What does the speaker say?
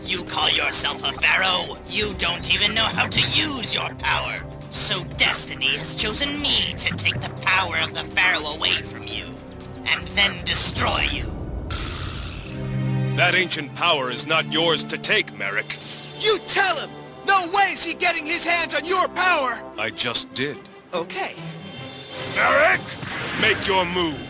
You call yourself a pharaoh? You don't even know how to use your power. So destiny has chosen me to take the power of the pharaoh away from you, and then destroy you. That ancient power is not yours to take, Merrick. You tell him! No way is he getting his hands on your power! I just did. Okay. Merrick! Make your move.